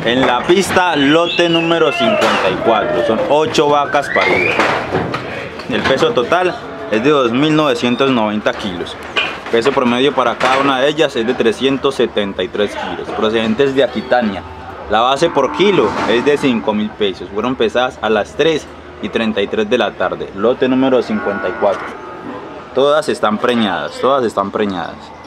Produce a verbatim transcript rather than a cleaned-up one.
En la pista, lote número cincuenta y cuatro, son ocho vacas paridas. El peso total es de dos mil novecientos noventa kilos. Peso promedio para cada una de ellas es de trescientos setenta y tres kilos, procedentes de Aquitania. La base por kilo es de cinco mil pesos. Fueron pesadas a las tres y treinta y tres de la tarde. Lote número cincuenta y cuatro. Todas están preñadas, todas están preñadas.